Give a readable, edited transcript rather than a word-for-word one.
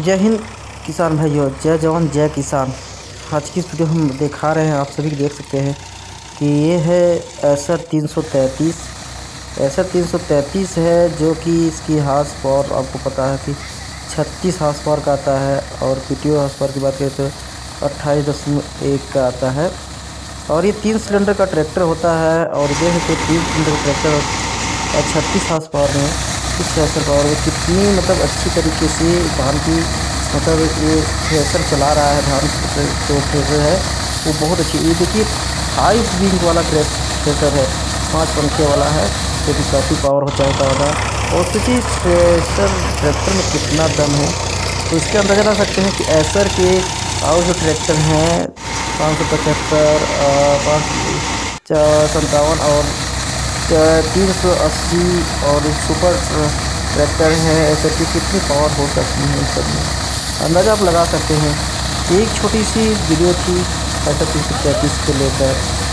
जय हिंद किसान भाइयों, जय जवान जय किसान। आज की इस वीडियो हम दिखा रहे हैं, आप सभी देख सकते हैं कि ये है एसर 333। एसर 333 है जो कि इसकी हार्स पावर आपको पता है कि 36 हार्स पावर का आता है और पीटीओ हार्स पावर की बात करें तो 28.1 का आता है। और ये 3 सिलेंडर का ट्रैक्टर होता है और ये है कि 3 सिलेंडर का ट्रैक्टर और 36 हार्स पावर में इस थ्रेशर पावर में कितनी अच्छी तरीके से धान की ये थ्रेशर चला रहा है। धान जो थ्रेशर है वो बहुत अच्छी, ये देखिए 5 विंग वाला थ्रेशर है, 5 पंखे वाला है जो कि काफ़ी पावर हो जाता है। और सोचिए थ्रेशर ट्रैक्टर में कितना दम है, तो इसके अंदाजा लगा सकते हैं कि एसर के और जो ट्रैक्टर हैं 575, 557 और 380 और सुपर ट्रैक्टर है, ऐसे की कितनी पावर हो सकती है। इन सब में अंदाज़ा आप लगा सकते हैं। एक छोटी सी वीडियो थी एसर 333 को लेकर।